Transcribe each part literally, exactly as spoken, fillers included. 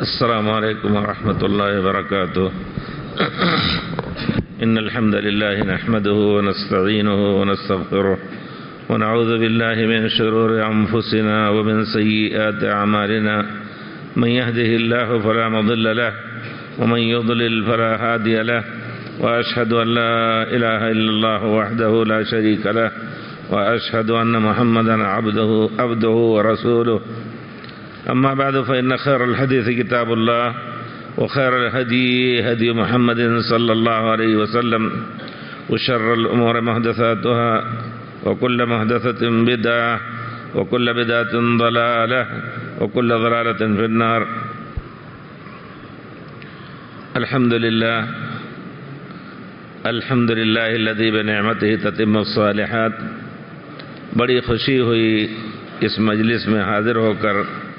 السلام عليكم ورحمة الله وبركاته. إن الحمد لله نحمده ونستعينه ونستغفره ونعوذ بالله من شرور أنفسنا ومن سيئات أعمالنا. من يهده الله فلا مضل له ومن يضلل فلا هادي له، وأشهد أن لا إله إلا الله وحده لا شريك له، وأشهد أن محمدا عبده عبده ورسوله. أما بعد، فإن خير الحديث كتاب الله، وخير الهدي هدي محمد صلى الله عليه وسلم، وشر الأمور محدثاتها، وكل محدثة بدعة، وكل بدعة ضلالة، وكل ضلالة في النار. الحمد لله الحمد لله الذي بنعمته تتم الصالحات. بڑی خوشی ہوئی اس مجلس میں حاضر ہو کر.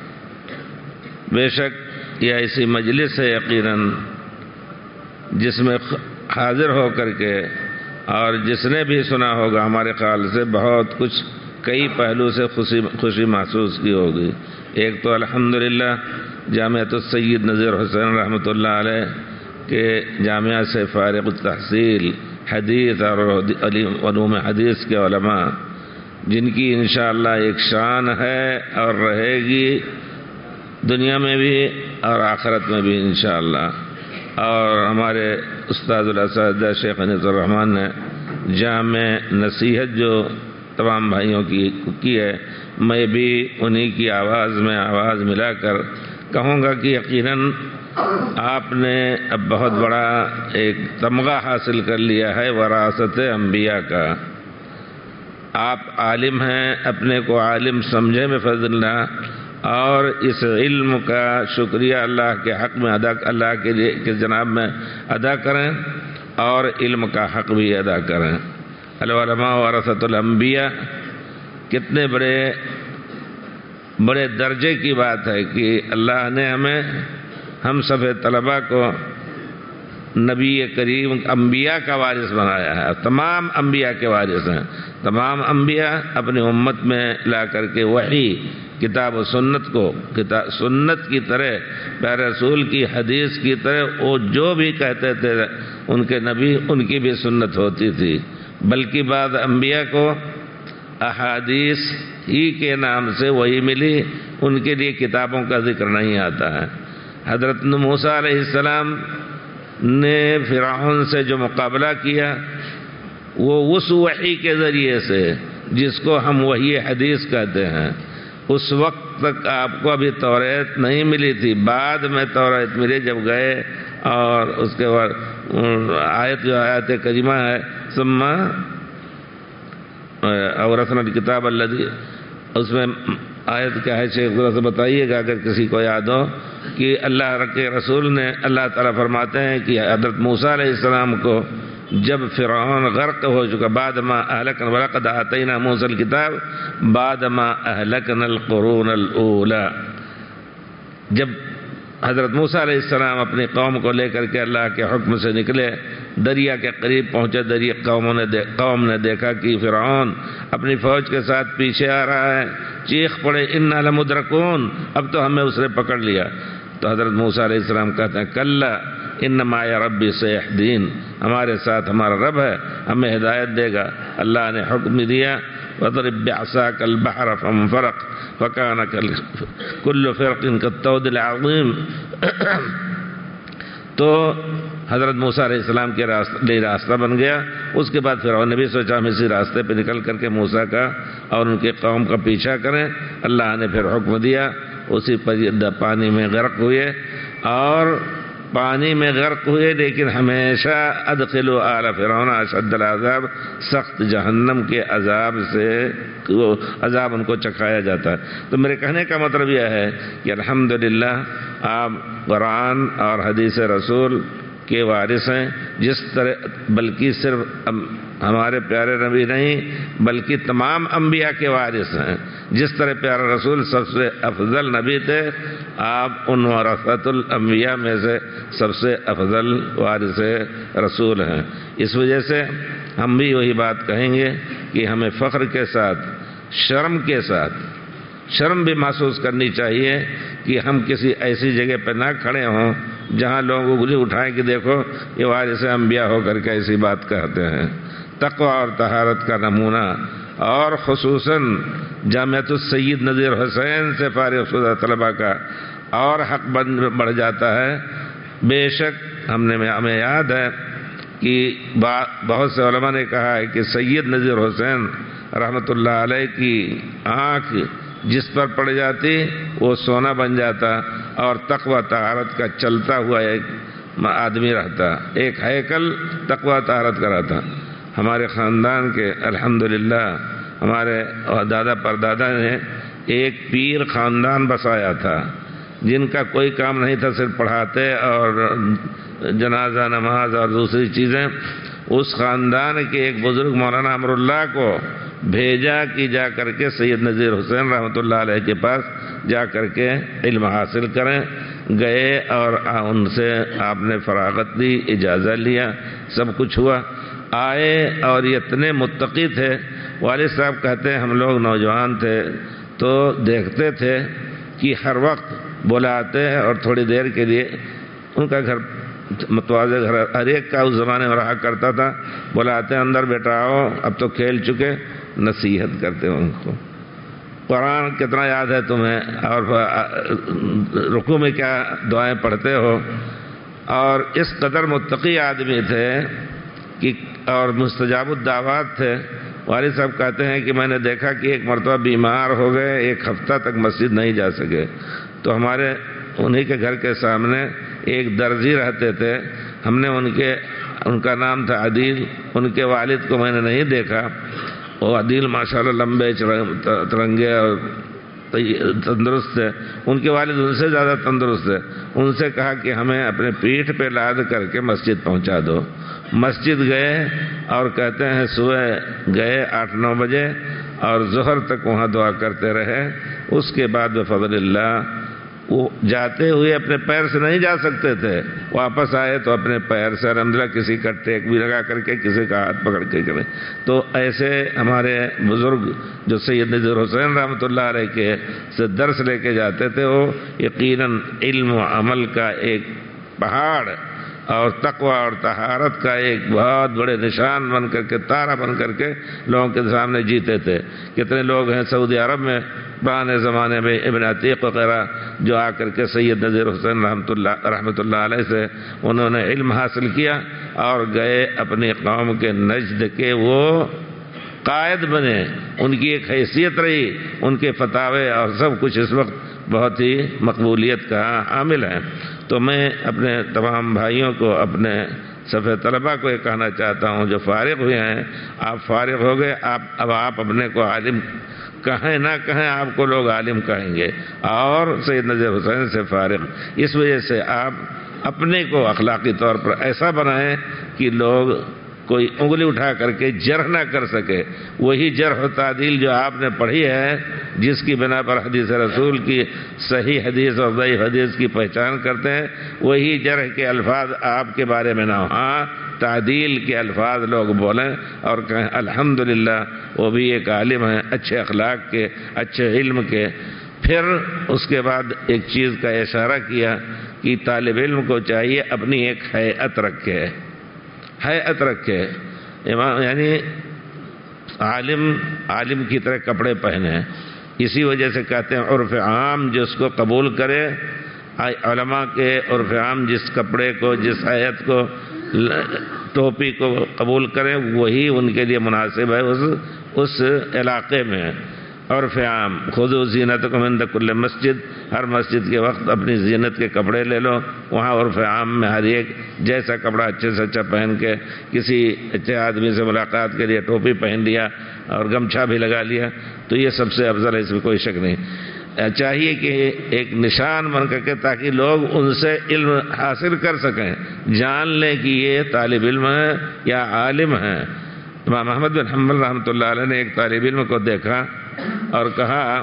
بے شک یہ ایسی مجلس ہے یقیناً جس میں حاضر ہو کر کے اور جس نے بھی سنا ہوگا ہمارے خیال سے بہت کچھ کئی پہلو سے خوشی خوشی محسوس کی ہوگی. ایک تو الحمدللہ جامعۃ السید نذیر حسین رحمۃ اللہ علیہ کے جامعہ سے فارغ التحصیل حدیث اور علوم حدیث کے علماء، جن کی انشاءاللہ ایک شان ہے اور رہے گی دنیا میں بھی اور آخرت میں بھی انشاءاللہ. اور ہمارے استاد الاساتذہ شیخ انیس الرحمن نے جامع نصیحت جو تمام بھائیوں کی کی ہے، میں بھی انہی کی آواز میں آواز ملا کر کہوں گا کہ یقیناً آپ نے اب بہت بڑا ایک تمغہ حاصل کر لیا ہے وراثت انبیاء کا. آپ عالم ہیں، اپنے کو عالم سمجھے میں فضل اللہ، اور اس علم کا شکریہ اللہ کے حق میں ادا اللہ کے لیے کے جناب میں ادا کریں اور علم کا حق بھی ادا کریں. العلماء ورثۃ الانبیاء، کتنے بڑے بڑے درجے کی بات ہے کہ اللہ نے ہمیں ہم سب طلباء کو نبی کریم انبیاء کا وارث بنایا ہے. تمام انبیاء کے وارث ہیں. تمام انبیاء اپنی امت میں لا کر کے وحی کتاب و سنت کو کتاب سنت کی طرح، پیارے رسول کی حدیث کی طرح وہ جو بھی کہتے تھے ان کے نبی ان کی بھی سنت ہوتی تھی. بلکہ بعض انبیاء کو احادیث ہی کے نام سے وہی ملی، ان کے لیے کتابوں کا ذکر نہیں آتا ہے. حضرت موسیٰ علیہ السلام نے فرعون سے جو مقابلہ کیا وہ اس وحی کے ذریعے سے جس کو ہم وحی حدیث کہتے ہیں. اس وقت تک آپ کو ابھی توریت نہیں ملی تھی، بعد میں توریت ملی جب گئے. اور اس کے بعد آیت جو آیت کریمہ ہے ثم اورثنا الکتاب الذی، اس میں آیت کیا ہے شیخ ذرا سے بتائیے گا اگر کسی کو یاد ہو. کہ اللہ کے رسول نے اللہ تعالیٰ فرماتے ہیں کہ حضرت موسیٰ علیہ السلام کو جب فرعون غرق ہو چکا، بعد ما اہلکنا ولقد آتینا موسیٰ الکتاب بعد ما اہلکنا القرون الاولی، جب حضرت موسیٰ علیہ السلام اپنی قوم کو لے کر کے اللہ کے حکم سے نکلے، دریا کے قریب پہنچے. دریا قوموں نے قوم نے دیکھا کہ فرعون اپنی فوج کے ساتھ پیچھے آ رہا ہے. چیخ پڑے انا لمدرکون، اب تو ہمیں اس نے پکڑ لیا. تو حضرت موسیٰ علیہ السلام کہتے ہیں کلا ان معی ربی سیہدین، ہمارے ساتھ ہمارا رب ہے، ہمیں ہدایت دے گا. اللہ نے حکم دیا وَضْرِبْ بِعَصَاكَ الْبَحْرَ فَانْفَلَقَ فَكَانَ كُلُّ فِرْقٍ كَالطَّوْدِ الْعَظِيمِ. تو حضرت موسیٰ علیہ السلام کے لیے راستہ بن گیا. اس کے بعد فرعون نے بھی سوچا ہم اسی راستے پہ نکل کر کے موسیٰ کا اور ان کے قوم کا پیچھا کریں. اللہ نے پھر حکم دیا، اسی پر پانی میں غرق ہوئے. اور پانی میں غرق ہوئے لیکن ہمیشہ ادخلوا آل فرعون اشد العذاب، سخت جہنم کے عذاب سے عذاب ان کو چکھایا جاتا ہے. تو میرے کہنے کا مطلب یہ ہے کہ الحمدللہ آپ قرآن اور حدیث رسول کے وارث ہیں. جس طرح بلکہ صرف ہمارے پیارے نبی نہیں بلکہ تمام انبیاء کے وارث ہیں. جس طرح پیارا رسول سب سے افضل نبی تھے، آپ ان ورثۃ الانبیاء میں سے سب سے افضل وارث رسول ہیں. اس وجہ سے ہم بھی وہی بات کہیں گے کہ ہمیں فخر کے ساتھ، شرم کے ساتھ شرم بھی محسوس کرنی چاہیے کہ ہم کسی ایسی جگہ پہ نہ کھڑے ہوں جہاں لوگ انگلی اٹھائیں کہ دیکھو یہ وارث انبیاء ہو کر کے ایسی بات کہتے ہیں۔ تقوی اور طہارت کا نمونہ، اور خصوصاً جامعۃ السید نذیر حسین سے فارغ شدہ طلباء کا اور حق بڑھ جاتا ہے۔ بے شک ہم نے ہمیں یاد ہے کہ بہت سے علماء نے کہا ہے کہ سید نذیر حسین رحمۃ اللہ علیہ کی آنکھ جس پر پڑ جاتی وہ سونا بن جاتا، اور تقوی طہارت کا چلتا ہوا ایک آدمی رہتا، ایک ہیکل تقوی طہارت کا رہتا۔ ہمارے خاندان کے الحمدللہ ہمارے دادا پردادا نے ایک پیر خاندان بسایا تھا، جن کا کوئی کام نہیں تھا، صرف پڑھاتے اور جنازہ نماز اور دوسری چیزیں۔ اس خاندان کے ایک بزرگ مولانا امر اللہ کو بھیجا کہ جا کر کے سید نذیر حسین رحمۃ اللہ علیہ کے پاس جا کر کے علم حاصل کریں۔ گئے اور ان سے آپ نے فراغت دی، اجازت لیا، سب کچھ ہوا۔ آئے اور یہ اتنے متقی تھے، والد صاحب کہتے ہیں ہم لوگ نوجوان تھے تو دیکھتے تھے کہ ہر وقت بلاتے اور تھوڑی دیر کے لیے، ان کا گھر متواضع گھر ہر ایک کا اس زمانے میں رہا کرتا تھا، بلاتے اندر بیٹا آؤ، اب تو کھیل چکے، نصیحت کرتے ان کو، قرآن کتنا یاد ہے تمہیں، اور رکوع میں کیا دعائیں پڑھتے ہو۔ اور اس قدر متقی آدمی تھے کہ اور مستجاب الدعوات تھے۔ والد صاحب کہتے ہیں کہ میں نے دیکھا کہ ایک مرتبہ بیمار ہو گئے، ایک ہفتہ تک مسجد نہیں جا سکے، تو ہمارے انہی کے گھر کے سامنے ایک درزی رہتے تھے، ہم نے ان کے ان کا نام تھا عدیل، ان کے والد کو میں نے نہیں دیکھا، وہ عدیل ماشاءاللہ لمبے ترنگے اور تندرست تھے، ان کے والد ان سے زیادہ تندرست تھے۔ ان سے کہا کہ ہمیں اپنے پیٹھ پہ لاد کر کے مسجد پہنچا دو۔ مسجد گئے اور کہتے ہیں صبح گئے آٹھ نو بجے اور ظہر تک وہاں دعا کرتے رہے۔ اس کے بعد بفضل اللہ وہ جاتے ہوئے اپنے پیر سے نہیں جا سکتے تھے، واپس آئے تو اپنے پیر سے الحمدللہ کسی کا ٹیک بھی لگا کر کے، کسی کا ہاتھ پکڑ کے کریں۔ تو ایسے ہمارے بزرگ جو سید نذیر حسین رحمۃ اللہ علیہ کے سے درس لے کے جاتے تھے، وہ یقیناً علم و عمل کا ایک پہاڑ اور تقوی اور طہارت کا ایک بہت بڑے نشان بن کر کے، تارہ بن کر کے لوگوں کے سامنے جیتے تھے۔ کتنے لوگ ہیں سعودی عرب میں پرانے زمانے میں، ابن عتیق وغیرہ، جو آ کر کے سید نذیر حسین رحمۃ اللہ رحمۃ اللہ علیہ سے انہوں نے علم حاصل کیا اور گئے اپنی قوم کے نجد کے وہ قائد بنے، ان کی ایک حیثیت رہی، ان کے فتاوے اور سب کچھ اس وقت بہت ہی مقبولیت کا حامل ہے۔ تو میں اپنے تمام بھائیوں کو، اپنے صفحہ طلباء کو یہ کہنا چاہتا ہوں جو فارغ ہوئے ہیں، آپ فارغ ہو گئے، آپ اب آپ اپنے کو عالم کہیں نہ کہیں، آپ کو لوگ عالم کہیں گے، اور سید نذیر حسین سے فارغ، اس وجہ سے آپ اپنے کو اخلاقی طور پر ایسا بنائیں کہ لوگ کوئی انگلی اٹھا کر کے جرح نہ کر سکے۔ وہی جرح و تعدیل جو آپ نے پڑھی ہے، جس کی بنا پر حدیث رسول کی صحیح حدیث اور ضعیف حدیث کی پہچان کرتے ہیں، وہی جرح کے الفاظ آپ کے بارے میں نہ ہوں، ہاں تعدیل کے الفاظ لوگ بولیں اور کہیں الحمدللہ وہ بھی ایک عالم ہیں، اچھے اخلاق کے، اچھے علم کے۔ پھر اس کے بعد ایک چیز کا اشارہ کیا کہ طالب علم کو چاہیے اپنی ایک ہیئت رکھے، ہیئت رکھے، یعنی عالم عالم کی طرح کپڑے پہنے۔ اسی وجہ سے کہتے ہیں عرف عام جس کو قبول کرے، علماء کے عرف عام جس کپڑے کو، جس ہیئت کو، ٹوپی کو قبول کریں، وہی ان کے لیے مناسب ہے اس اس علاقے میں۔ عرف عام، خذوا زینتکم عند کل مسجد، ہر مسجد کے وقت اپنی زینت کے کپڑے لے لو، وہاں عرف عام میں ہر ایک جیسا کپڑا اچھے سے اچھا پہن کے، کسی اچھے آدمی سے ملاقات کے لیے ٹوپی پہن لیا اور گمچھا بھی لگا لیا، تو یہ سب سے افضل ہے، اس میں کوئی شک نہیں۔ چاہیے کہ ایک نشان بن کر کے، تاکہ لوگ ان سے علم حاصل کر سکیں، جان لیں کہ یہ طالب علم ہے یا عالم ہے۔ امام احمد بن حنبل رحمۃ اللہ علیہ نے ایک طالب علم کو دیکھا اور کہا،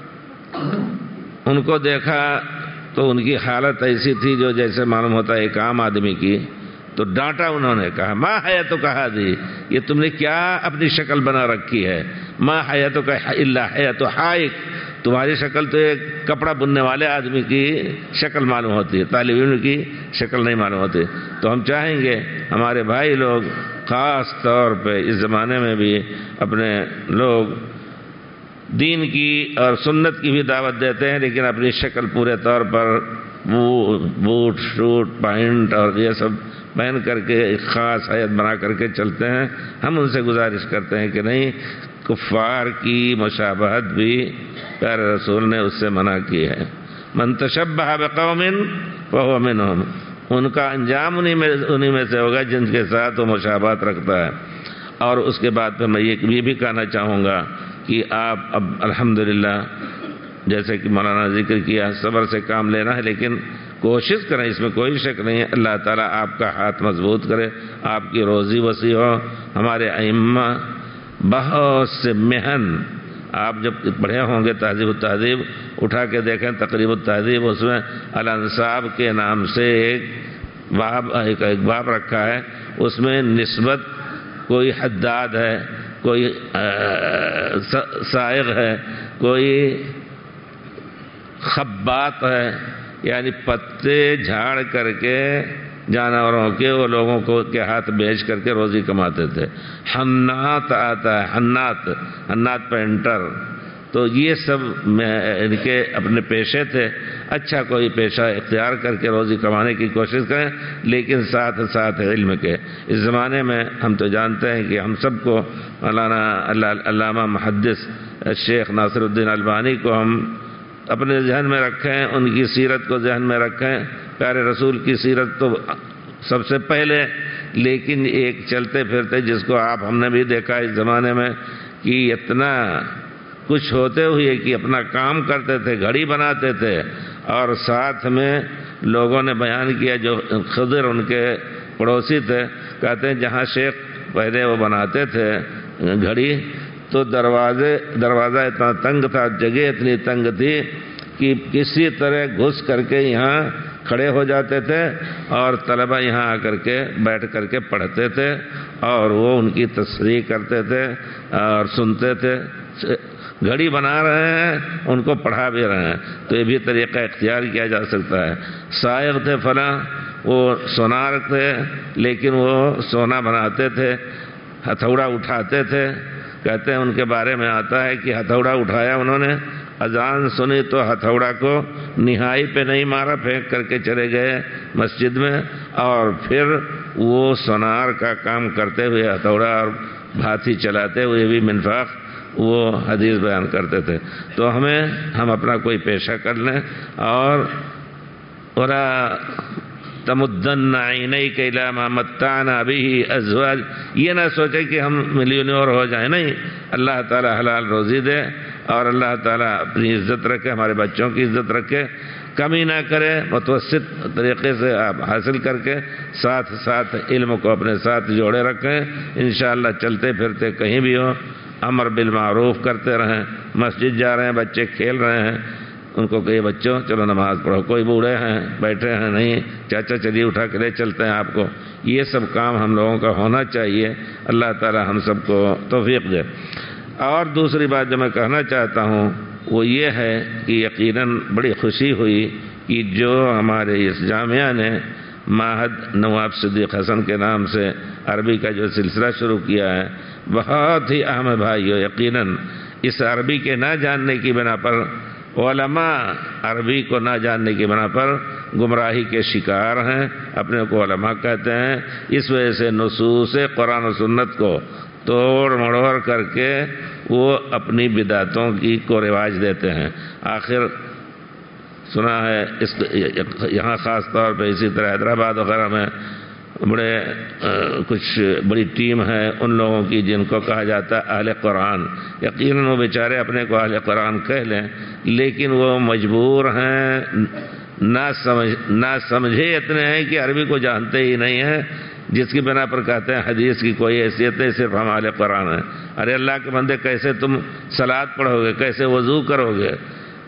ان کو دیکھا تو ان کی حالت ایسی تھی جو جیسے معلوم ہوتا ہے ایک عام آدمی کی، تو ڈانٹا انہوں نے، کہا ما حیاتک ہذی، یہ تم نے کیا اپنی شکل بنا رکھی ہے، ما حیاتک الا حیات حائک، تمہاری شکل تو ایک کپڑا بننے والے آدمی کی شکل معلوم ہوتی ہے، طالب علم کی شکل نہیں معلوم ہوتی۔ تو ہم چاہیں گے ہمارے بھائی لوگ خاص طور پہ اس زمانے میں بھی اپنے لوگ دین کی اور سنت کی بھی دعوت دیتے ہیں، لیکن اپنی شکل پورے طور پر بوٹ شوٹ پینٹ اور یہ سب پہن کر کے ایک خاص حیت بنا کر کے چلتے ہیں۔ ہم ان سے گزارش کرتے ہیں کہ نہیں، کفار کی مشابہت بھی پیارے رسول نے اس سے منع کی ہے۔ من تشبہ بقوم فہو منہم، ان کا انجام انہی میں انہی میں سے ہوگا جن کے ساتھ وہ مشابہت رکھتا ہے۔ اور اس کے بعد پھر میں یہ بھی کہنا چاہوں گا کہ آپ اب الحمدللہ جیسے کہ مولانا ذکر کیا صبر سے کام لینا ہے، لیکن کوشش کریں، اس میں کوئی شک نہیں ہے، اللہ تعالیٰ آپ کا ہاتھ مضبوط کرے، آپ کی روزی وسیع ہو۔ ہمارے ائمہ بہت سے محن، آپ جب پڑھے ہوں گے تہذیب التہذیب اٹھا کے دیکھیں، تقریب التہذیب، اس میں الانساب کے نام سے ایک باب ایک ایک باب رکھا ہے، اس میں نسبت کوئی حداد ہے، کوئی سائغ ہے، کوئی خبات ہے، یعنی پتے جھاڑ کر کے جانوروں کے وہ لوگوں کو کے ہاتھ بیچ کر کے روزی کماتے تھے۔ حنات آتا ہے، حنات حنات پینٹر، تو یہ سب ان کے اپنے پیشے تھے۔ اچھا کوئی پیشہ اختیار کر کے روزی کمانے کی کوشش کریں، لیکن ساتھ ساتھ علم کے۔ اس زمانے میں ہم تو جانتے ہیں کہ ہم سب کو مولانا علامہ محدث شیخ ناصر الدین البانی کو ہم اپنے ذہن میں رکھیں، ان کی سیرت کو ذہن میں رکھیں، پیارے رسول کی سیرت تو سب سے پہلے، لیکن ایک چلتے پھرتے جس کو آپ ہم نے بھی دیکھا اس زمانے میں کہ اتنا کچھ ہوتے ہوئے کہ اپنا کام کرتے تھے، گھڑی بناتے تھے، اور ساتھ میں لوگوں نے بیان کیا، جو خضر ان کے پڑوسی تھے، کہتے ہیں جہاں شیخ پہلے وہ بناتے تھے گھڑی، تو دروازے دروازہ اتنا تنگ تھا، جگہ اتنی تنگ تھی کہ کسی طرح گھس کر کے یہاں کھڑے ہو جاتے تھے، اور طلبہ یہاں آ کر کے بیٹھ کر کے پڑھتے تھے، اور وہ ان کی تصحیح کرتے تھے اور سنتے تھے۔ گھڑی بنا رہے ہیں، ان کو پڑھا بھی رہے ہیں، تو یہ بھی طریقہ اختیار کیا جا سکتا ہے۔ سائغ تھے فلاں، وہ سونار تھے، لیکن وہ سونا بناتے تھے، ہتھوڑا اٹھاتے تھے۔ کہتے ہیں ان کے بارے میں آتا ہے کہ ہتھوڑا اٹھایا انہوں نے، اذان سنی تو ہتھوڑا کو نہائی پہ نہیں مارا، پھینک کر کے چلے گئے مسجد میں، اور پھر وہ سونار کا کام کرتے ہوئے ہتھوڑا اور بھاتی چلاتے ہوئے بھی منفاق وہ حدیث بیان کرتے تھے۔ تو ہمیں ہم اپنا کوئی پیشہ کر لیں، اور وَلَا تَمُدَّنَّ عَيْنَيْكَ إِلَىٰ مَا مَتَّعْنَا بِهِ أَزْوَاجًا، یہ نہ سوچے کہ ہم ملینئر ہو جائیں، نہیں، اللہ تعالیٰ حلال روزی دے، اور اللہ تعالیٰ اپنی عزت رکھے، ہمارے بچوں کی عزت رکھے، کمی نہ کرے، متوسط طریقے سے آپ حاصل کر کے ساتھ ساتھ علم کو اپنے ساتھ جوڑے رکھیں۔ انشاءاللہ چلتے پھرتے کہیں بھی ہو، امر بالمعروف کرتے رہیں۔ مسجد جا رہے ہیں، بچے کھیل رہے ہیں، ان کو کہیے بچوں چلو نماز پڑھو، کوئی بوڑھے ہیں بیٹھے ہیں، نہیں چاچا چلیے اٹھا کے لے چلتے ہیں آپ کو۔ یہ سب کام ہم لوگوں کا ہونا چاہیے، اللہ تعالی ہم سب کو توفیق دے۔ اور دوسری بات جو میں کہنا چاہتا ہوں وہ یہ ہے کہ یقیناً بڑی خوشی ہوئی کہ جو ہمارے اس جامعہ نے معہد نواب صدیق حسن کے نام سے عربی کا جو سلسلہ شروع کیا ہے، بہت ہی اہم ہے بھائیو۔ یقیناً اس عربی کے نہ جاننے کی بنا پر، علماء عربی کو نہ جاننے کی بنا پر گمراہی کے شکار ہیں، اپنے کو علماء کہتے ہیں، اس وجہ سے نصوص قرآن و سنت کو توڑ مڑوڑ کر کے وہ اپنی بدعتوں کی کو رواج دیتے ہیں۔ آخر سنا ہے اس یہاں خاص طور پہ اسی طرح حیدرآباد وغیرہ میں بڑے کچھ بڑی ٹیم ہے ان لوگوں کی جن کو کہا جاتا ہے اہل قرآن۔ یقیناً وہ بیچارے اپنے کو اہل قرآن کہہ لیں، لیکن وہ مجبور ہیں، نہ سمجھ نہ سمجھے اتنے ہیں کہ عربی کو جانتے ہی نہیں ہیں، جس کی بنا پر کہتے ہیں حدیث کی کوئی حیثیت نہیں، صرف ہم اہل قرآن ہیں۔ ارے اللہ کے بندے، کیسے تم صلاۃ پڑھو گے، کیسے وضو کرو گے،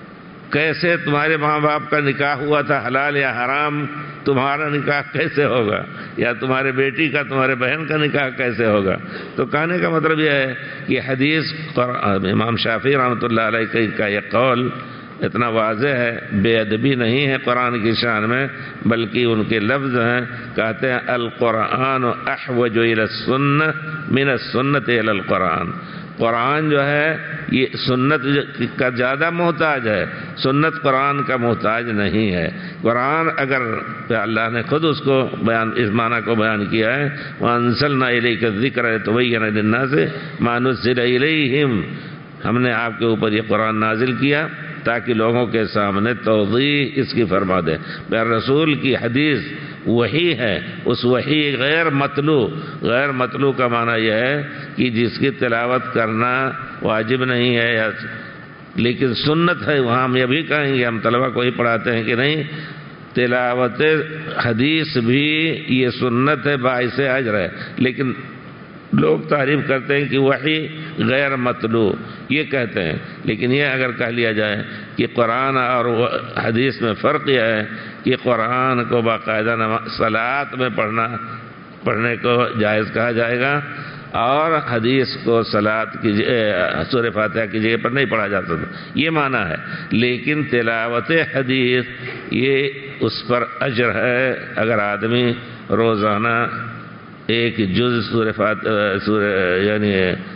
کیسے تمہارے ماں باپ کا نکاح ہوا تھا حلال یا حرام، تمہارا نکاح کیسے ہوگا، یا تمہارے بیٹی کا تمہارے بہن کا نکاح کیسے ہوگا؟ تو کہنے کا مطلب یہ ہے کہ حدیث امام شافعی رحمۃ اللہ علیہ کا یہ قول اتنا واضح ہے، بے ادبی نہیں ہے قرآن کی شان میں، بلکہ ان کے لفظ ہیں، کہتے ہیں القرآن احوج الی السنہ من السنۃ الی القرآن، قرآن جو ہے یہ سنت کا زیادہ محتاج ہے، سنت قرآن کا محتاج نہیں ہے۔ قرآن اگر اللہ نے خود اس کو بیان اس معنی کو بیان کیا ہے، وَأَنزَلْنَا إِلَيْكَ الذِّكْرَ لِتُبَيِّنَ لِلنَّاسِ مَا نُزِّلَ إِلَيْهِمْ، ہم نے آپ کے اوپر یہ قرآن نازل کیا تاکہ لوگوں کے سامنے توضیح اس کی فرما دے۔ میرے رسول کی حدیث وحی ہے، اس وحی غیر مطلوع، غیر مطلوع کا معنی یہ ہے کہ جس کی تلاوت کرنا واجب نہیں ہے یا لیکن سنت ہے، وہاں ہم یہ بھی کہیں گے، ہم طلبہ کو ہی پڑھاتے ہیں کہ نہیں، تلاوت حدیث بھی یہ سنت ہے، باعث اجر ہے، لیکن لوگ تعریف کرتے ہیں کہ وحی غیر مطلوع یہ کہتے ہیں، لیکن یہ اگر کہہ لیا جائے کہ قرآن اور حدیث میں فرق یہ ہے کہ قرآن کو باقاعدہ صلاۃ میں پڑھنا پڑھنے کو جائز کہا جائے گا، اور حدیث کو صلاۃ کی سورہ فاتحہ کی جگہ پر نہیں پڑھا جاتا تھا، یہ معنی ہے۔ لیکن تلاوت حدیث یہ اس پر اجر ہے، اگر آدمی روزانہ ایک جز سورہ فاتحہ سورہ یعنی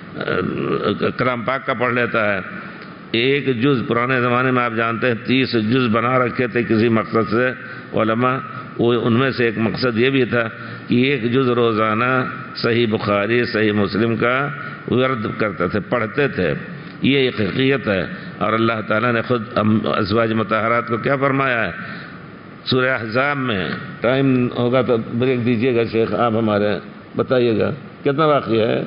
کلام پاک کا پڑھ لیتا ہے، ایک جز، پرانے زمانے میں آپ جانتے ہیں تیس جز بنا رکھے تھے کسی مقصد سے علماء، وہ ان میں سے ایک مقصد یہ بھی تھا کہ ایک جز روزانہ صحیح بخاری صحیح مسلم کا ورد کرتے تھے، پڑھتے تھے، یہ ایک حقیقت ہے۔ اور اللہ تعالیٰ نے خود ازواج مطہرات کو کیا فرمایا ہے سورہ احزاب میں؟ ٹائم ہوگا تو بریک دیجیے گا شیخ، آپ ہمارے بتائیے گا کتنا باقی ہے؟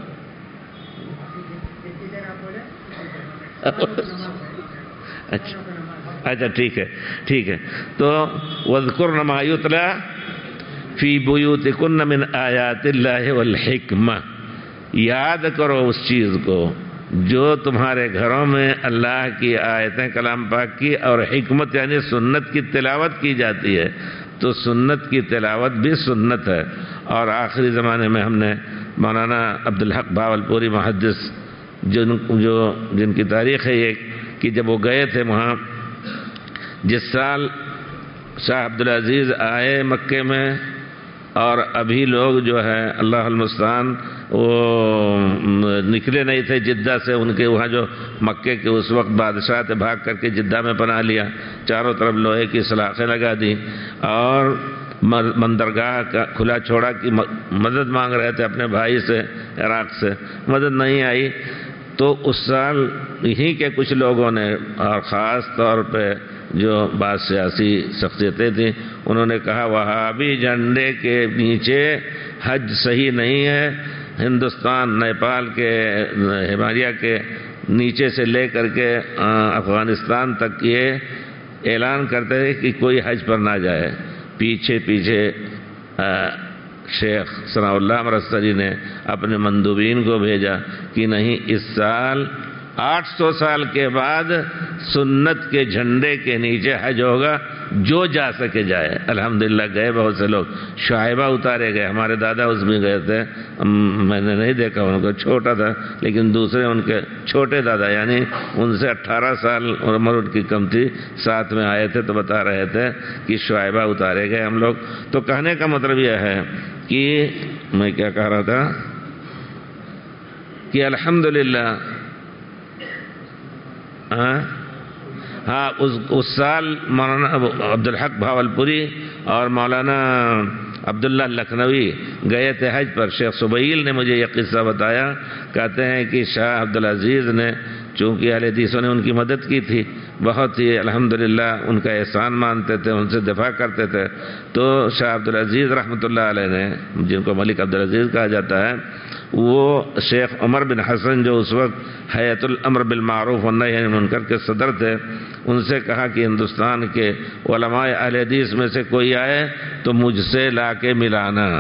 اچھا اچھا ٹھیک ہے ٹھیک ہے تو وَاذْكُرْنَ مَا يُتْلَى فِي بُيُوتِكُنَّ مِنْ آيَاتِ اللَّهِ وَالْحِكْمَةِ، یاد کرو اس چیز کو جو تمہارے گھروں میں اللہ کی آیتیں کلام پاک کی اور حکمت یعنی سنت کی تلاوت کی جاتی ہے، تو سنت کی تلاوت بھی سنت ہے۔ اور آخری زمانے میں ہم نے مولانا عبدالحق بھاولپوری محدث جن جو جن کی تاریخ ہے یہ کہ جب وہ گئے تھے وہاں، جس سال شاہ عبدالعزیز آئے مکے میں، اور ابھی لوگ جو ہے اللہ المستعان وہ نکلے نہیں تھے جدہ سے، ان کے وہاں جو مکے کے اس وقت بادشاہ تھے بھاگ کر کے جدہ میں پناہ لیا، چاروں طرف لوہے کی سلاخیں لگا دی اور بندرگاہ کا کھلا چھوڑا کہ مدد مانگ رہے تھے اپنے بھائی سے عراق سے، مدد نہیں آئی۔ تو اس سال یہیں کے کچھ لوگوں نے، اور خاص طور پہ جو بعض سیاسی شخصیتیں تھیں، انہوں نے کہا وہابی جھنڈے کے نیچے حج صحیح نہیں ہے، ہندوستان نیپال کے ہمالیہ کے نیچے سے لے کر کے افغانستان تک یہ اعلان کرتے ہیں کہ کوئی حج پر نہ جائے۔ پیچھے پیچھے شیخ ثناء اللہ امرتسری نے اپنے مندوبین کو بھیجا کہ نہیں، اس سال آٹھ سو سال کے بعد سنت کے جھنڈے کے نیچے حج ہوگا، جو جا سکے جائے۔ الحمدللہ گئے بہت سے لوگ، شائبہ اتارے گئے، ہمارے دادا اس میں گئے تھے، میں نے نہیں دیکھا ان کو، چھوٹا تھا، لیکن دوسرے ان کے چھوٹے دادا یعنی ان سے اٹھارہ سال عمر ان کی کم تھی، ساتھ میں آئے تھے تو بتا رہے تھے کہ شائبہ اتارے گئے ہم لوگ۔ تو کہنے کا مطلب یہ ہے کہ میں کیا کہہ رہا تھا کہ الحمدللہ ہاں ہاں اس اس سال مولانا عبدالحق بھاولپوری اور مولانا عبداللہ لکھنوی گئے تھے حج پر۔ شیخ سبیل نے مجھے یہ قصہ بتایا، کہتے ہیں کہ شاہ عبدالعزیز نے، چونکہ اہل حدیثوں نے ان کی مدد کی تھی، بہت ہی الحمدللہ ان کا احسان مانتے تھے، ان سے دفاع کرتے تھے، تو شاہ عبدالعزیز رحمۃ اللہ علیہ نے، جن کو ملک عبدالعزیز کہا جاتا ہے، وہ شیخ عمر بن حسن جو اس وقت حیات الامر بالمعروف والنہی عن المنکر کے صدر تھے، ان سے کہا کہ ہندوستان کے علماء اہل حدیث میں سے کوئی آئے تو مجھ سے لا کے ملانا۔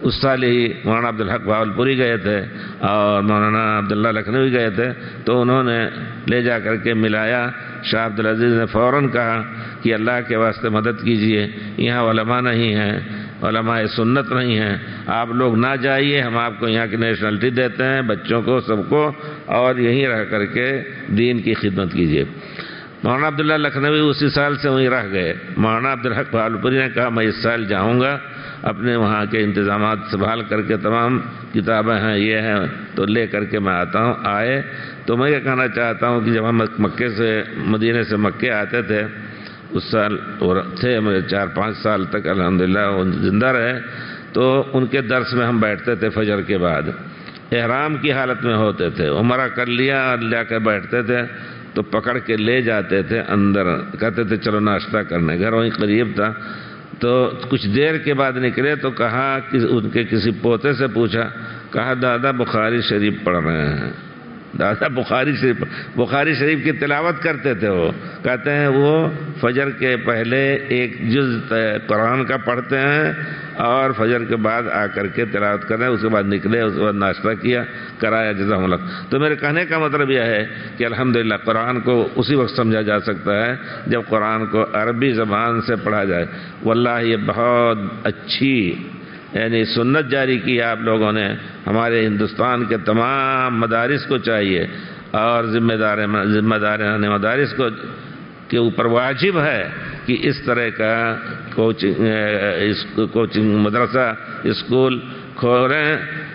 اس سال ہی مولانا عبدالحق بہاولپوری گئے تھے اور مولانا عبداللہ لکھنوی گئے تھے، تو انہوں نے لے جا کر کے ملایا۔ شاہ عبدالعزیز نے فوراً کہا کہ اللہ کے واسطے مدد کیجئے، یہاں علماء نہیں ہیں، علماء سنت نہیں ہیں، آپ لوگ نہ جائیے، ہم آپ کو یہاں کی نیشنلٹی دیتے ہیں، بچوں کو سب کو، اور یہیں رہ کر کے دین کی خدمت کیجئے۔ مولانا عبداللہ لکھنوی اسی سال سے وہیں رہ گئے۔ مولانا عبدالحق بہاولپوری نے کہا میں اس سال جاؤں گا، اپنے وہاں کے انتظامات سنبھال کر کے، تمام کتابیں ہیں یہ ہیں تو لے کر کے میں آتا ہوں۔ آئے تو میں یہ کہنا چاہتا ہوں کہ جب ہم مکے سے مدینے سے مکے آتے تھے، اس سال تھے میرے چار پانچ سال تک الحمدللہ وہ زندہ رہے، تو ان کے درس میں ہم بیٹھتے تھے فجر کے بعد، احرام کی حالت میں ہوتے تھے، عمرہ کر لیا اور لے کے بیٹھتے تھے تو پکڑ کے لے جاتے تھے اندر، کہتے تھے چلو ناشتہ کرنے، گھر وہیں قریب تھا۔ تو کچھ دیر کے بعد نکلے تو کہا کہ ان کے کسی پوتے سے پوچھا، کہا دادا بخاری شریف پڑھ رہے ہیں۔ دادا بخاری شریف بخاری شریف کی تلاوت کرتے تھے، وہ کہتے ہیں وہ فجر کے پہلے ایک جز قرآن کا پڑھتے ہیں اور فجر کے بعد آ کر کے تلاوت کر رہے ہیں، اس کے بعد نکلے، اس کے بعد ناشتہ کیا کرایا جزاهم اللہ۔ تو میرے کہنے کا مطلب یہ ہے کہ الحمدللہ قرآن کو اسی وقت سمجھا جا سکتا ہے جب قرآن کو عربی زبان سے پڑھا جائے۔ واللہ یہ بہت اچھی یعنی سنت جاری کی ہے آپ لوگوں نے، ہمارے ہندوستان کے تمام مدارس کو چاہیے اور ذمہ دار ذمہ داران مدارس کو کے اوپر واجب ہے کہ اس طرح کا کوچنگ کوچنگ مدرسہ اسکول کھولیں،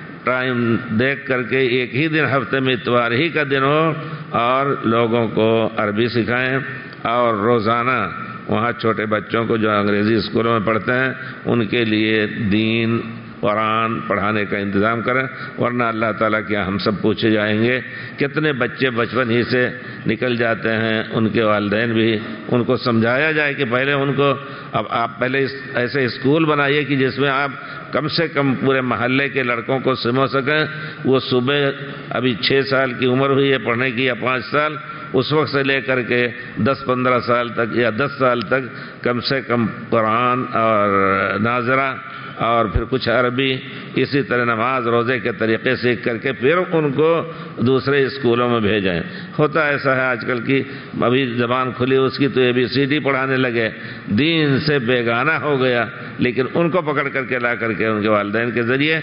ٹائم دیکھ کر کے ایک ہی دن ہفتے میں اتوار ہی کا دن ہو اور لوگوں کو عربی سکھائیں، اور روزانہ وہاں چھوٹے بچوں کو جو انگریزی اسکولوں میں پڑھتے ہیں ان کے لیے دین قرآن پڑھانے کا انتظام کریں، ورنہ اللہ تعالیٰ کے ہم سب پوچھے جائیں گے۔ کتنے بچے بچپن ہی سے نکل جاتے ہیں، ان کے والدین بھی، ان کو سمجھایا جائے کہ پہلے ان کو، اب آپ پہلے ایسے اسکول بنائیے کہ جس میں آپ کم سے کم پورے محلے کے لڑکوں کو سمجھ سکیں، وہ صبح ابھی چھ سال کی عمر ہوئی ہے پڑھنے کی یا پانچ سال، اس وقت سے لے کر کے دس پندرہ سال تک یا دس سال تک کم سے کم قرآن اور ناظرہ اور پھر کچھ عربی، اسی طرح نماز روزے کے طریقے سیکھ کر کے پھر ان کو دوسرے اسکولوں میں بھیجیں۔ ہوتا ایسا ہے آج کل کی ابھی زبان کھلی اس کی تو اے بی سی ڈی پڑھانے لگے، دین سے بیگانہ ہو گیا، لیکن ان کو پکڑ کر کے لا کر کے ان کے والدین کے ذریعے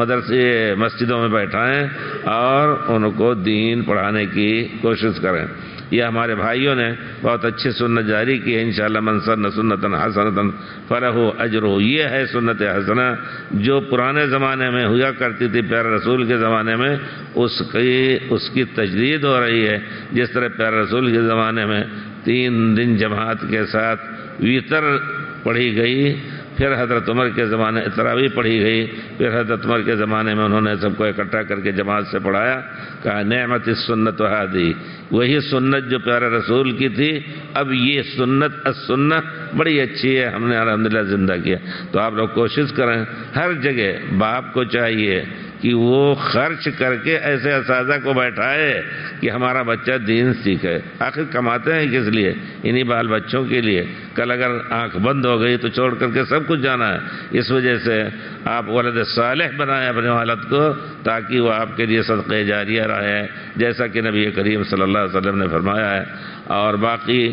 مدرسے مسجدوں میں بیٹھائیں اور ان کو دین پڑھانے کی کوشش کریں۔ یہ ہمارے بھائیوں نے بہت اچھی سنت جاری کی ہے، انشاءاللہ من سن سنتن حسنتن فلہ اجرہ، یہ ہے سنت حسنہ جو پرانے زمانے میں ہوا کرتی تھی پیارے رسول کے زمانے میں، اس کی اس کی تجدید ہو رہی ہے۔ جس طرح پیارے رسول کے زمانے میں تین دن جماعت کے ساتھ ویتر پڑھی گئی، پھر حضرت عمر کے زمانے تراویح پڑھی گئی، پھر حضرت عمر کے زمانے میں انہوں نے سب کو اکٹھا کر کے جماعت سے پڑھایا، کہا نعمت السنت ہذی، وہی سنت جو پیارے رسول کی تھی، اب یہ سنت السنہ بڑی اچھی ہے، ہم نے الحمدللہ زندہ کیا۔ تو آپ لوگ کوشش کریں، ہر جگہ باپ کو چاہیے کہ وہ خرچ کر کے ایسے اساتذہ کو بیٹھائے کہ ہمارا بچہ دین سیکھے۔ آخر کماتے ہیں کس لیے؟ انہی بال بچوں کے لیے۔ کل اگر آنکھ بند ہو گئی تو چھوڑ کر کے سب کچھ جانا ہے۔ اس وجہ سے آپ ولد صالح بنائیں اپنے والد کو تاکہ وہ آپ کے لیے صدقہ جاریہ رہے، جیسا کہ نبی کریم صلی اللہ علیہ وسلم نے فرمایا ہے۔ اور باقی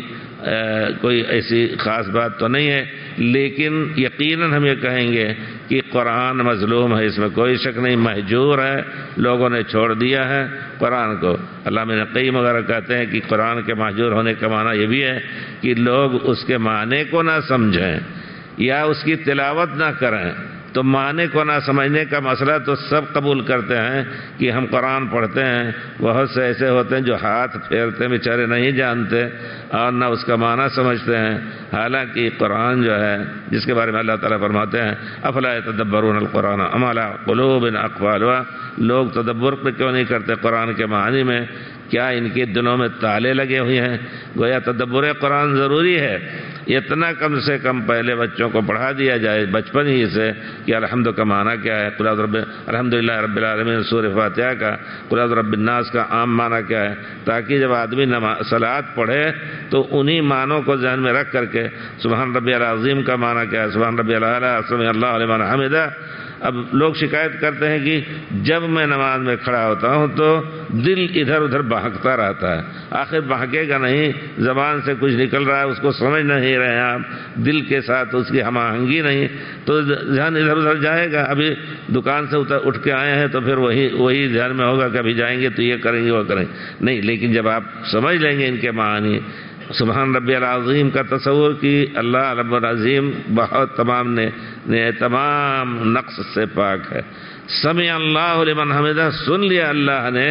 کوئی ایسی خاص بات تو نہیں ہے، لیکن یقیناً ہم یہ کہیں گے کہ قرآن مظلوم ہے، اس میں کوئی شک نہیں، مہجور ہے، لوگوں نے چھوڑ دیا ہے قرآن کو۔ علامہ ابن قیم وغیرہ کہتے ہیں کہ قرآن کے مہجور ہونے کا معنی یہ بھی ہے کہ لوگ اس کے معنی کو نہ سمجھیں یا اس کی تلاوت نہ کریں۔ تو معنی کو نہ سمجھنے کا مسئلہ تو سب قبول کرتے ہیں کہ ہم قرآن پڑھتے ہیں، بہت سے ایسے ہوتے ہیں جو ہاتھ پھیرتے بیچارے نہیں جانتے اور نہ اس کا معنی سمجھتے ہیں، حالانکہ قرآن جو ہے جس کے بارے میں اللہ تعالیٰ فرماتے ہیں افلا یتدبرون القرآن ام علی قلوب اقفالها، لوگ تدبر پہ کیوں نہیں کرتے قرآن کے معنی میں؟ کیا ان کے دلوں میں تالے لگے ہوئے ہیں؟ گویا تدبر قرآن ضروری ہے، اتنا کم سے کم پہلے بچوں کو پڑھا دیا جائے بچپن ہی سے کہ الحمد کا معنی کیا ہے، قل اعوذ برب الحمدللہ رب العالمین سورہ فاتحہ کا قل اعوذ برب الناس کا عام معنی کیا ہے، تاکہ جب آدمی صلاۃ پڑھے تو انہی معنوں کو ذہن میں رکھ کر کے سبحان ربی العظیم کا معنی کیا ہے، سبحان ربی الاعلیٰ سمع اللہ لمن حمدہ، اب لوگ شکایت کرتے ہیں کہ جب میں نماز میں کھڑا ہوتا ہوں تو دل ادھر ادھر بہکتا رہتا ہے. آخر بہکے گا نہیں, زبان سے کچھ نکل رہا ہے اس کو سمجھ نہیں رہے ہیں آپ, دل کے ساتھ اس کی ہم آہنگی نہیں, تو ذہن ادھر ادھر جائے گا. ابھی دکان سے اتر اٹھ کے آئے ہیں تو پھر وہی وہی ذہن میں ہوگا کہ ابھی جائیں گے تو یہ کریں گے وہ کریں گے نہیں. لیکن جب آپ سمجھ لیں گے ان کے معانی, سبحان ربی العظیم کا تصور کی اللہ رب العظیم بہت تمام نے, نے تمام نقص سے پاک ہے. سمع اللہ لمن حمدہ, سن لیا اللہ نے,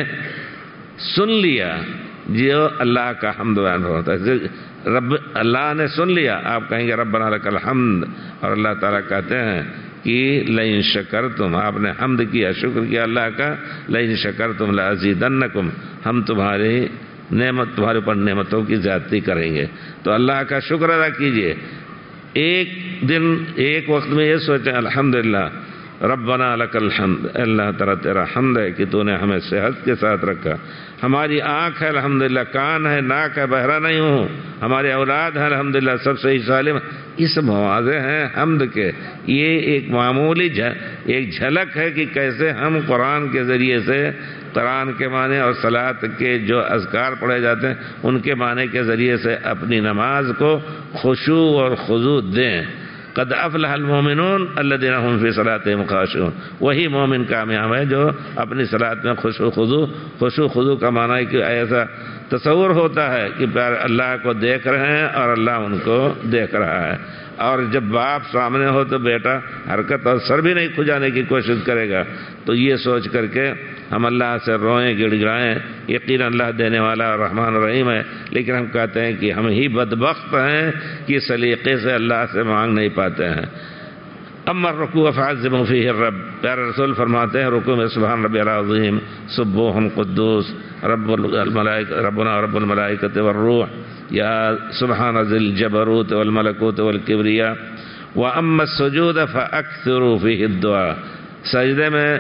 سن لیا جو اللہ کا حمد بیان ہوتا ہے. رب اللہ نے سن لیا, آپ کہیں گے ربنا لک الحمد, اور اللہ تعالیٰ کہتے ہیں کہ لئن شکرتم, آپ نے حمد کیا, شکر کیا اللہ کا, لئن شکرتم لازیدنکم, ہم تمہاری نعمت تمہارے اوپر نعمتوں کی زیادتی کریں گے. تو اللہ کا شکر ادا کیجئے. ایک دن ایک وقت میں یہ سوچیں الحمدللہ ربنا لک الحمد, اللہ تعالیٰ تیرا حمد ہے کہ تو نے ہمیں صحت کے ساتھ رکھا, ہماری آنکھ ہے الحمدللہ, کان ہے, ناک ہے, بہرا نہیں ہوں, ہمارے اولاد ہے الحمدللہ سب صحیح سالم. اس مواضع ہیں حمد کے. یہ ایک معمولی ایک جھلک ہے کہ کیسے ہم قرآن کے ذریعے سے قرآن کے معنی اور صلاۃ کے جو اذکار پڑھے جاتے ہیں ان کے معنی کے ذریعے سے اپنی نماز کو خشوع اور خضوع دیں. قد افلح المؤمنون الذين هم في صلاتهم خاشعون, وہی مومن کامیاب ہے جو اپنی صلاۃ میں خشوع خضوع, خشوع خضوع کا معنی ہے کہ ایسا تصور ہوتا ہے کہ پیار اللہ کو دیکھ رہے ہیں اور اللہ ان کو دیکھ رہا ہے. اور جب باپ سامنے ہو تو بیٹا حرکت اور سر بھی نہیں کھجانے کی کوشش کرے گا. تو یہ سوچ کر کے ہم اللہ سے روئیں گڑ گڑائیں. یقین اللہ دینے والا اور رحمان الرحیم ہے, لیکن ہم کہتے ہیں کہ ہم ہی بدبخت ہیں کہ سلیقے سے اللہ سے مانگ نہیں پاتے ہیں. اما الرکوع فعظموا فیہ الرب, پیارے رسول فرماتے ہیں رکوع میں سبحان ربی العظیم سبوح قدوس رب الملائکہ ربنا رب الملائکۃ والروح یا سبحان ذی الجبروت والملکوت والکبریاء. واما السجود فاکثروا فیہ الدعاء, سجدے میں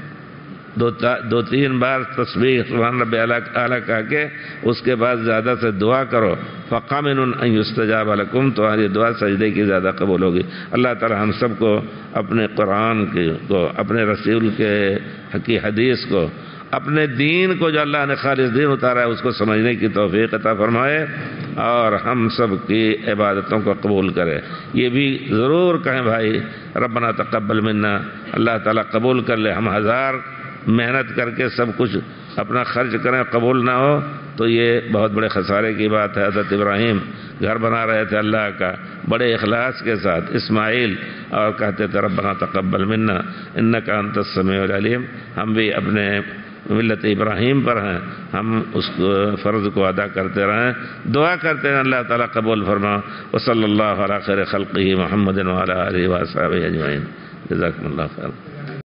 دو, دو تین بار تسبیح سبحان ربی اعلیٰ کہہ کے اس کے بعد زیادہ سے دعا کرو. فقامن ان یستجاب لکم, تمہاری دعا سجدے کی زیادہ قبول ہوگی. اللہ تعالی ہم سب کو اپنے قرآن کو, اپنے رسول کے حقی حدیث کو, اپنے دین کو جو اللہ نے خالص دین اتارا ہے اس کو سمجھنے کی توفیق عطا فرمائے, اور ہم سب کی عبادتوں کو قبول کرے. یہ بھی ضرور کہیں بھائی ربنا تقبل منا, اللہ تعالیٰ قبول کر لے. ہم ہزار محنت کر کے سب کچھ اپنا خرچ کریں, قبول نہ ہو تو یہ بہت بڑے خسارے کی بات ہے. حضرت ابراہیم گھر بنا رہے تھے اللہ کا بڑے اخلاص کے ساتھ, اسماعیل, اور کہتے تھے ربنا تقبل منا انک انت السمیع العلیم. ہم بھی اپنے ملت ابراہیم پر ہیں, ہم اس فرض کو ادا کرتے رہیں, دعا کرتے ہیں اللہ تعالیٰ قبول فرما. وصلی اللہ علی خیر خلقہ محمد وعلی آلہ وصحبہ اجمعین. جزاکم اللہ خیر.